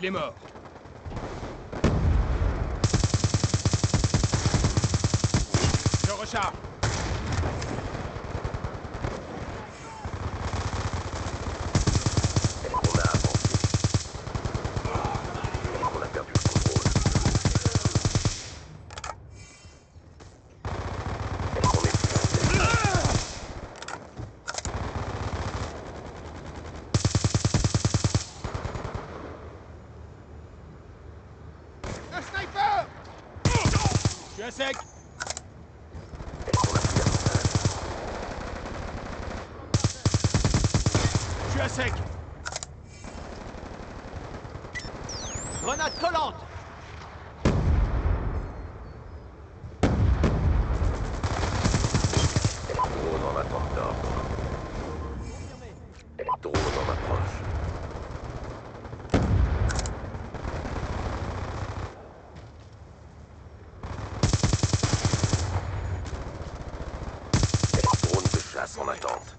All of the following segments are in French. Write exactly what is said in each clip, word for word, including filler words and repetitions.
Il est mort. Je recharge. On a avancé. On a perdu le contrôle. On est bien. Un sniper! Je suis à sec. On a pris l'avantage. Je suis à sec. Grenade collante! Drone en attente d'ordre. Drone en approche. Drone de chasse en attente.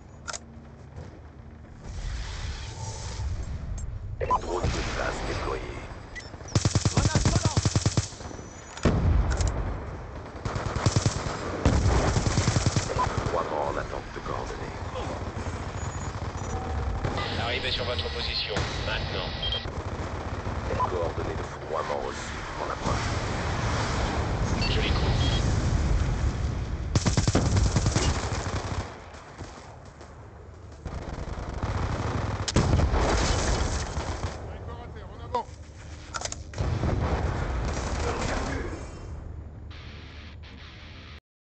Drone de chasse déployé. Grenade collante! Déploiement en attente de coordonnées. Arrivez sur votre position, maintenant. Coordonnées de foudroiement reçues.